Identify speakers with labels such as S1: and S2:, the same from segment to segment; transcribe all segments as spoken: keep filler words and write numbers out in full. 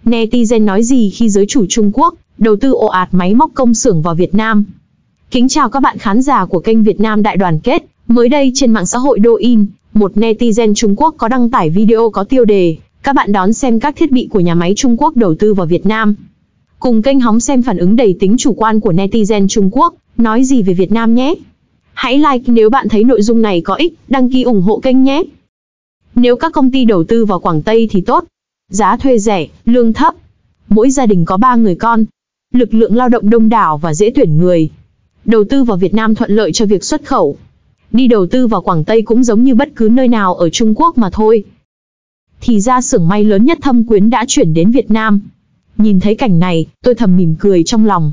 S1: Netizen nói gì khi giới chủ Trung Quốc đầu tư ồ ạt máy móc công xưởng vào Việt Nam? Kính chào các bạn khán giả của kênh Việt Nam Đại Đoàn Kết. Mới đây trên mạng xã hội Douyin, một netizen Trung Quốc có đăng tải video có tiêu đề các bạn đón xem các thiết bị của nhà máy Trung Quốc đầu tư vào Việt Nam. Cùng kênh hóng xem phản ứng đầy tính chủ quan của netizen Trung Quốc nói gì về Việt Nam nhé. Hãy like nếu bạn thấy nội dung này có ích, đăng ký ủng hộ kênh nhé. Nếu các công ty đầu tư vào Quảng Tây thì tốt. Giá thuê rẻ, lương thấp. Mỗi gia đình có ba người con. Lực lượng lao động đông đảo và dễ tuyển người. Đầu tư vào Việt Nam thuận lợi cho việc xuất khẩu. Đi đầu tư vào Quảng Tây cũng giống như bất cứ nơi nào ở Trung Quốc mà thôi. Thì ra xưởng may lớn nhất Thâm Quyến đã chuyển đến Việt Nam. Nhìn thấy cảnh này, tôi thầm mỉm cười trong lòng.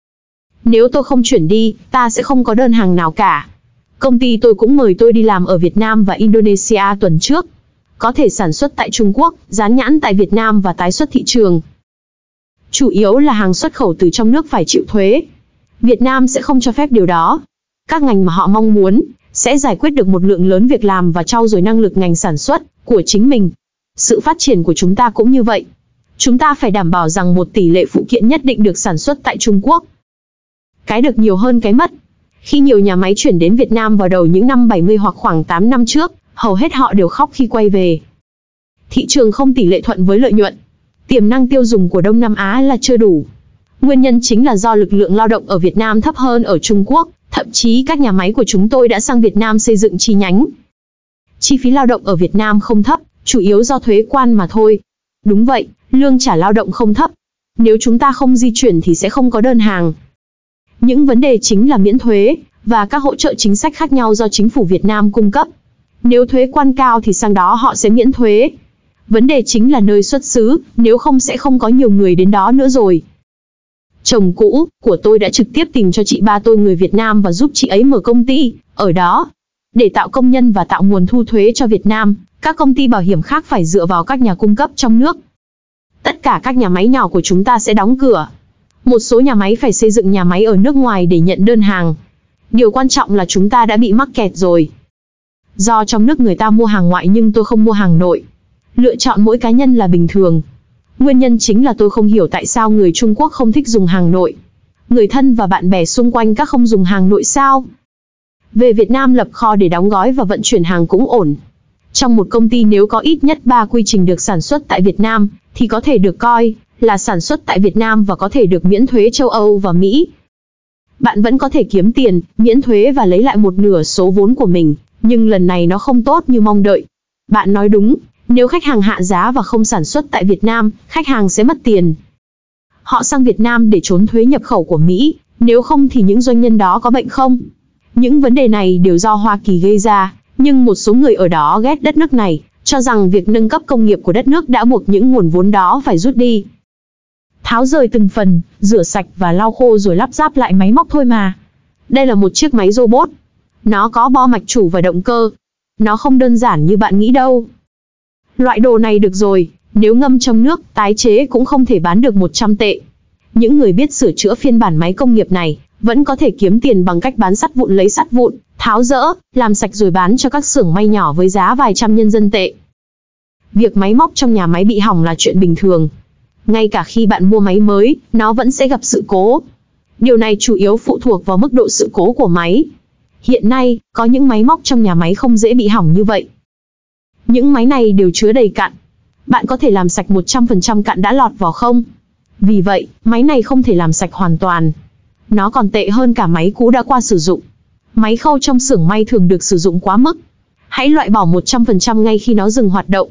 S1: Nếu tôi không chuyển đi, ta sẽ không có đơn hàng nào cả. Công ty tôi cũng mời tôi đi làm ở Việt Nam và Indonesia tuần trước. Có thể sản xuất tại Trung Quốc, dán nhãn tại Việt Nam và tái xuất thị trường. Chủ yếu là hàng xuất khẩu từ trong nước phải chịu thuế. Việt Nam sẽ không cho phép điều đó. Các ngành mà họ mong muốn sẽ giải quyết được một lượng lớn việc làm và trau dồi năng lực ngành sản xuất của chính mình. Sự phát triển của chúng ta cũng như vậy. Chúng ta phải đảm bảo rằng một tỷ lệ phụ kiện nhất định được sản xuất tại Trung Quốc. Cái được nhiều hơn cái mất. Khi nhiều nhà máy chuyển đến Việt Nam vào đầu những năm bảy mươi hoặc khoảng tám năm trước, hầu hết họ đều khóc khi quay về. Thị trường không tỷ lệ thuận với lợi nhuận. Tiềm năng tiêu dùng của Đông Nam Á là chưa đủ. Nguyên nhân chính là do lực lượng lao động ở Việt Nam thấp hơn ở Trung Quốc, thậm chí các nhà máy của chúng tôi đã sang Việt Nam xây dựng chi nhánh. Chi phí lao động ở Việt Nam không thấp, chủ yếu do thuế quan mà thôi. Đúng vậy, lương trả lao động không thấp. Nếu chúng ta không di chuyển thì sẽ không có đơn hàng. Những vấn đề chính là miễn thuế, và các hỗ trợ chính sách khác nhau do chính phủ Việt Nam cung cấp. Nếu thuế quan cao thì sang đó họ sẽ miễn thuế. Vấn đề chính là nơi xuất xứ, nếu không sẽ không có nhiều người đến đó nữa rồi. Chồng cũ của tôi đã trực tiếp tìm cho chị ba tôi người Việt Nam và giúp chị ấy mở công ty ở đó. Để tạo công nhân và tạo nguồn thu thuế cho Việt Nam, các công ty bảo hiểm khác phải dựa vào các nhà cung cấp trong nước. Tất cả các nhà máy nhỏ của chúng ta sẽ đóng cửa. Một số nhà máy phải xây dựng nhà máy ở nước ngoài để nhận đơn hàng. Điều quan trọng là chúng ta đã bị mắc kẹt rồi. Do trong nước người ta mua hàng ngoại nhưng tôi không mua hàng nội. Lựa chọn mỗi cá nhân là bình thường. Nguyên nhân chính là tôi không hiểu tại sao người Trung Quốc không thích dùng hàng nội. Người thân và bạn bè xung quanh các không dùng hàng nội sao? Về Việt Nam lập kho để đóng gói và vận chuyển hàng cũng ổn. Trong một công ty nếu có ít nhất ba quy trình được sản xuất tại Việt Nam, thì có thể được coi là sản xuất tại Việt Nam và có thể được miễn thuế châu Âu và Mỹ. Bạn vẫn có thể kiếm tiền, miễn thuế và lấy lại một nửa số vốn của mình, nhưng lần này nó không tốt như mong đợi. Bạn nói đúng, nếu khách hàng hạ giá và không sản xuất tại Việt Nam, khách hàng sẽ mất tiền. Họ sang Việt Nam để trốn thuế nhập khẩu của Mỹ, nếu không thì những doanh nhân đó có bệnh không? Những vấn đề này đều do Hoa Kỳ gây ra, nhưng một số người ở đó ghét đất nước này, cho rằng việc nâng cấp công nghiệp của đất nước đã buộc những nguồn vốn đó phải rút đi. Tháo rời từng phần, rửa sạch và lau khô rồi lắp ráp lại máy móc thôi mà. Đây là một chiếc máy robot. Nó có bo mạch chủ và động cơ. Nó không đơn giản như bạn nghĩ đâu. Loại đồ này được rồi, nếu ngâm trong nước, tái chế cũng không thể bán được một trăm tệ. Những người biết sửa chữa phiên bản máy công nghiệp này, vẫn có thể kiếm tiền bằng cách bán sắt vụn lấy sắt vụn, tháo dỡ, làm sạch rồi bán cho các xưởng may nhỏ với giá vài trăm nhân dân tệ. Việc máy móc trong nhà máy bị hỏng là chuyện bình thường. Ngay cả khi bạn mua máy mới, nó vẫn sẽ gặp sự cố. Điều này chủ yếu phụ thuộc vào mức độ sự cố của máy. Hiện nay, có những máy móc trong nhà máy không dễ bị hỏng như vậy. Những máy này đều chứa đầy cặn. Bạn có thể làm sạch một trăm phần trăm cặn đã lọt vào không? Vì vậy, máy này không thể làm sạch hoàn toàn. Nó còn tệ hơn cả máy cũ đã qua sử dụng. Máy khâu trong xưởng may thường được sử dụng quá mức. Hãy loại bỏ một trăm phần trăm ngay khi nó dừng hoạt động.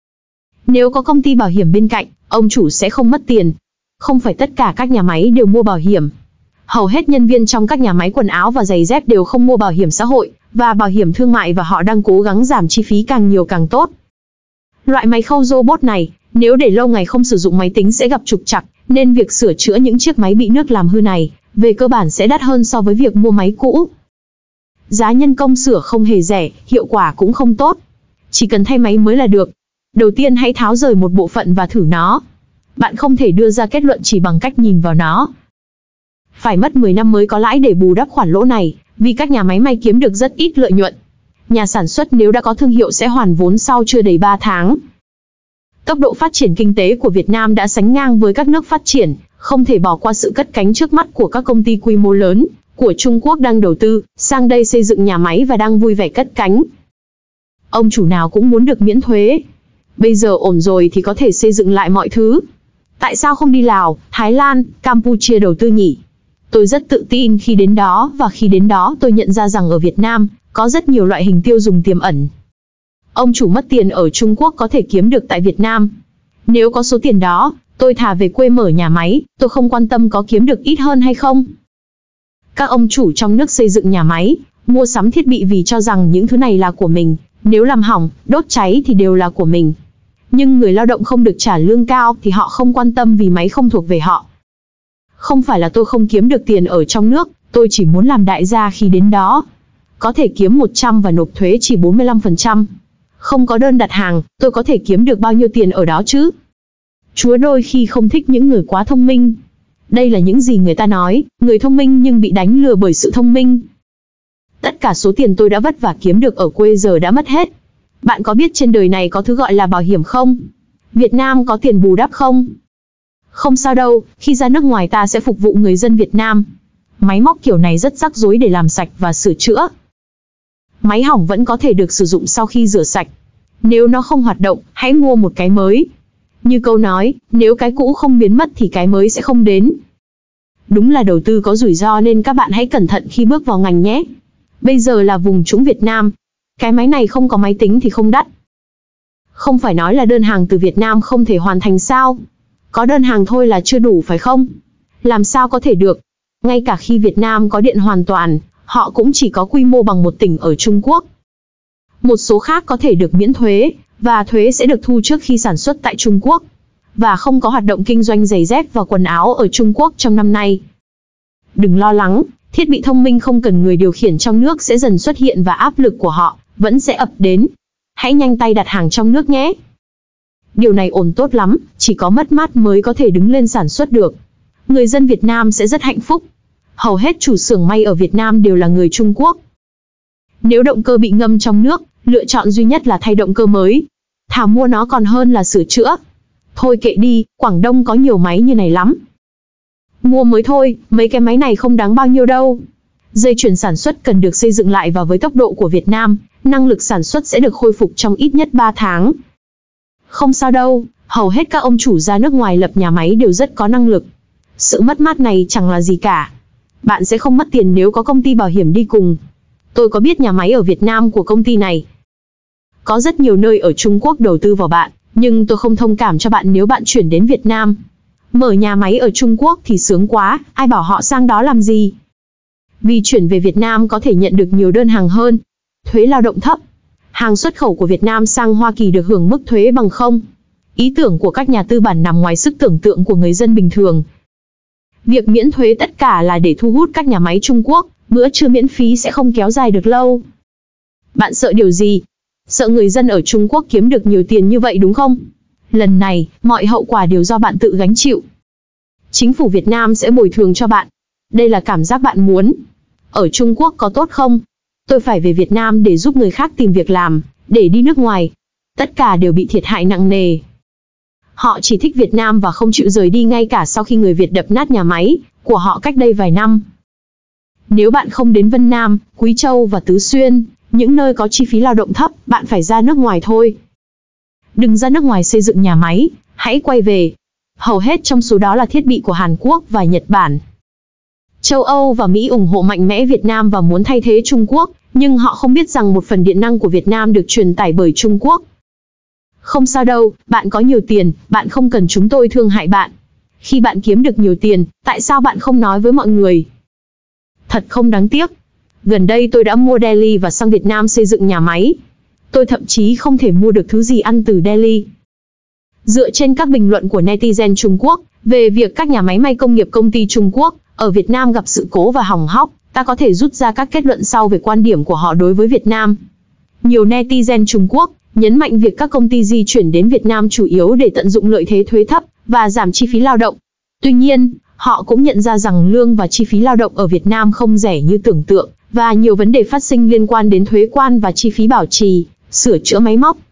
S1: Nếu có công ty bảo hiểm bên cạnh, ông chủ sẽ không mất tiền. Không phải tất cả các nhà máy đều mua bảo hiểm. Hầu hết nhân viên trong các nhà máy quần áo và giày dép đều không mua bảo hiểm xã hội và bảo hiểm thương mại và họ đang cố gắng giảm chi phí càng nhiều càng tốt. Loại máy khâu robot này, nếu để lâu ngày không sử dụng máy tính sẽ gặp trục trặc, nên việc sửa chữa những chiếc máy bị nước làm hư này, về cơ bản sẽ đắt hơn so với việc mua máy cũ. Giá nhân công sửa không hề rẻ, hiệu quả cũng không tốt. Chỉ cần thay máy mới là được. Đầu tiên hãy tháo rời một bộ phận và thử nó. Bạn không thể đưa ra kết luận chỉ bằng cách nhìn vào nó. Phải mất mười năm mới có lãi để bù đắp khoản lỗ này, vì các nhà máy may kiếm được rất ít lợi nhuận. Nhà sản xuất nếu đã có thương hiệu sẽ hoàn vốn sau chưa đầy ba tháng. Tốc độ phát triển kinh tế của Việt Nam đã sánh ngang với các nước phát triển, không thể bỏ qua sự cất cánh trước mắt của các công ty quy mô lớn của Trung Quốc đang đầu tư sang đây xây dựng nhà máy và đang vui vẻ cất cánh. Ông chủ nào cũng muốn được miễn thuế. Bây giờ ổn rồi thì có thể xây dựng lại mọi thứ. Tại sao không đi Lào, Thái Lan, Campuchia đầu tư nhỉ? Tôi rất tự tin khi đến đó, và khi đến đó tôi nhận ra rằng ở Việt Nam có rất nhiều loại hình tiêu dùng tiềm ẩn. Ông chủ mất tiền ở Trung Quốc có thể kiếm được tại Việt Nam. Nếu có số tiền đó, tôi thà về quê mở nhà máy, tôi không quan tâm có kiếm được ít hơn hay không. Các ông chủ trong nước xây dựng nhà máy, mua sắm thiết bị vì cho rằng những thứ này là của mình, nếu làm hỏng, đốt cháy thì đều là của mình. Nhưng người lao động không được trả lương cao thì họ không quan tâm vì máy không thuộc về họ. Không phải là tôi không kiếm được tiền ở trong nước, tôi chỉ muốn làm đại gia khi đến đó. Có thể kiếm một trăm và nộp thuế chỉ bốn mươi lăm phần trăm. Không có đơn đặt hàng, tôi có thể kiếm được bao nhiêu tiền ở đó chứ? Chúa đôi khi không thích những người quá thông minh. Đây là những gì người ta nói, người thông minh nhưng bị đánh lừa bởi sự thông minh. Tất cả số tiền tôi đã vất vả kiếm được ở quê giờ đã mất hết. Bạn có biết trên đời này có thứ gọi là bảo hiểm không? Việt Nam có tiền bù đắp không? Không sao đâu, khi ra nước ngoài ta sẽ phục vụ người dân Việt Nam. Máy móc kiểu này rất rắc rối để làm sạch và sửa chữa. Máy hỏng vẫn có thể được sử dụng sau khi rửa sạch. Nếu nó không hoạt động, hãy mua một cái mới. Như câu nói, nếu cái cũ không biến mất thì cái mới sẽ không đến. Đúng là đầu tư có rủi ro nên các bạn hãy cẩn thận khi bước vào ngành nhé. Bây giờ là vùng trũng Việt Nam. Cái máy này không có máy tính thì không đắt. Không phải nói là đơn hàng từ Việt Nam không thể hoàn thành sao? Có đơn hàng thôi là chưa đủ phải không? Làm sao có thể được? Ngay cả khi Việt Nam có điện hoàn toàn, họ cũng chỉ có quy mô bằng một tỉnh ở Trung Quốc. Một số khác có thể được miễn thuế, và thuế sẽ được thu trước khi sản xuất tại Trung Quốc. Và không có hoạt động kinh doanh giày dép và quần áo ở Trung Quốc trong năm nay. Đừng lo lắng, thiết bị thông minh không cần người điều khiển trong nước sẽ dần xuất hiện và áp lực của họ vẫn sẽ ập đến. Hãy nhanh tay đặt hàng trong nước nhé. Điều này ổn tốt lắm, chỉ có mất mát mới có thể đứng lên sản xuất được. Người dân Việt Nam sẽ rất hạnh phúc. Hầu hết chủ xưởng may ở Việt Nam đều là người Trung Quốc. Nếu động cơ bị ngâm trong nước, lựa chọn duy nhất là thay động cơ mới. Thà mua nó còn hơn là sửa chữa. Thôi kệ đi, Quảng Đông có nhiều máy như này lắm. Mua mới thôi, mấy cái máy này không đáng bao nhiêu đâu. Dây chuyền sản xuất cần được xây dựng lại và với tốc độ của Việt Nam, năng lực sản xuất sẽ được khôi phục trong ít nhất ba tháng. Không sao đâu, hầu hết các ông chủ ra nước ngoài lập nhà máy đều rất có năng lực. Sự mất mát này chẳng là gì cả. Bạn sẽ không mất tiền nếu có công ty bảo hiểm đi cùng. Tôi có biết nhà máy ở Việt Nam của công ty này. Có rất nhiều nơi ở Trung Quốc đầu tư vào bạn, nhưng tôi không thông cảm cho bạn nếu bạn chuyển đến Việt Nam. Mở nhà máy ở Trung Quốc thì sướng quá, ai bảo họ sang đó làm gì. Vì chuyển về Việt Nam có thể nhận được nhiều đơn hàng hơn. Thuế lao động thấp. Hàng xuất khẩu của Việt Nam sang Hoa Kỳ được hưởng mức thuế bằng không. Ý tưởng của các nhà tư bản nằm ngoài sức tưởng tượng của người dân bình thường. Việc miễn thuế tất cả là để thu hút các nhà máy Trung Quốc, bữa trưa miễn phí sẽ không kéo dài được lâu. Bạn sợ điều gì? Sợ người dân ở Trung Quốc kiếm được nhiều tiền như vậy đúng không? Lần này, mọi hậu quả đều do bạn tự gánh chịu. Chính phủ Việt Nam sẽ bồi thường cho bạn. Đây là cảm giác bạn muốn. Ở Trung Quốc có tốt không? Tôi phải về Việt Nam để giúp người khác tìm việc làm, để đi nước ngoài. Tất cả đều bị thiệt hại nặng nề. Họ chỉ thích Việt Nam và không chịu rời đi ngay cả sau khi người Việt đập nát nhà máy của họ cách đây vài năm. Nếu bạn không đến Vân Nam, Quý Châu và Tứ Xuyên, những nơi có chi phí lao động thấp, bạn phải ra nước ngoài thôi. Đừng ra nước ngoài xây dựng nhà máy, hãy quay về. Hầu hết trong số đó là thiết bị của Hàn Quốc và Nhật Bản. Châu Âu và Mỹ ủng hộ mạnh mẽ Việt Nam và muốn thay thế Trung Quốc, nhưng họ không biết rằng một phần điện năng của Việt Nam được truyền tải bởi Trung Quốc. Không sao đâu, bạn có nhiều tiền, bạn không cần chúng tôi thương hại bạn. Khi bạn kiếm được nhiều tiền, tại sao bạn không nói với mọi người? Thật không đáng tiếc. Gần đây tôi đã mua Delhi và sang Việt Nam xây dựng nhà máy. Tôi thậm chí không thể mua được thứ gì ăn từ Delhi. Dựa trên các bình luận của netizen Trung Quốc về việc các nhà máy may công nghiệp công ty Trung Quốc ở Việt Nam gặp sự cố và hỏng hóc, ta có thể rút ra các kết luận sau về quan điểm của họ đối với Việt Nam. Nhiều netizen Trung Quốc nhấn mạnh việc các công ty di chuyển đến Việt Nam chủ yếu để tận dụng lợi thế thuế thấp và giảm chi phí lao động. Tuy nhiên, họ cũng nhận ra rằng lương và chi phí lao động ở Việt Nam không rẻ như tưởng tượng, và nhiều vấn đề phát sinh liên quan đến thuế quan và chi phí bảo trì, sửa chữa máy móc.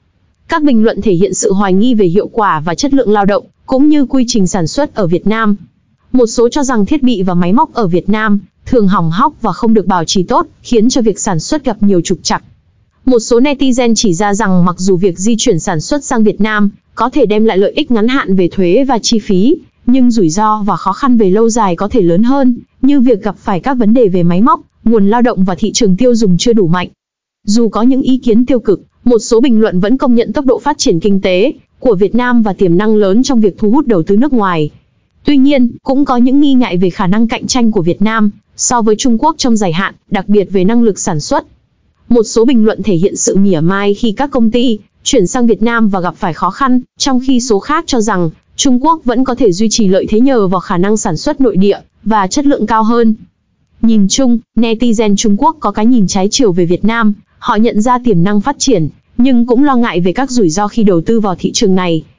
S1: Các bình luận thể hiện sự hoài nghi về hiệu quả và chất lượng lao động, cũng như quy trình sản xuất ở Việt Nam. Một số cho rằng thiết bị và máy móc ở Việt Nam thường hỏng hóc và không được bảo trì tốt, khiến cho việc sản xuất gặp nhiều trục trặc. Một số netizen chỉ ra rằng mặc dù việc di chuyển sản xuất sang Việt Nam có thể đem lại lợi ích ngắn hạn về thuế và chi phí, nhưng rủi ro và khó khăn về lâu dài có thể lớn hơn, như việc gặp phải các vấn đề về máy móc, nguồn lao động và thị trường tiêu dùng chưa đủ mạnh. Dù có những ý kiến tiêu cực, một số bình luận vẫn công nhận tốc độ phát triển kinh tế của Việt Nam và tiềm năng lớn trong việc thu hút đầu tư nước ngoài. Tuy nhiên, cũng có những nghi ngại về khả năng cạnh tranh của Việt Nam so với Trung Quốc trong dài hạn, đặc biệt về năng lực sản xuất. Một số bình luận thể hiện sự mỉa mai khi các công ty chuyển sang Việt Nam và gặp phải khó khăn, trong khi số khác cho rằng Trung Quốc vẫn có thể duy trì lợi thế nhờ vào khả năng sản xuất nội địa và chất lượng cao hơn. Nhìn chung, netizen Trung Quốc có cái nhìn trái chiều về Việt Nam, họ nhận ra tiềm năng phát triển, nhưng cũng lo ngại về các rủi ro khi đầu tư vào thị trường này.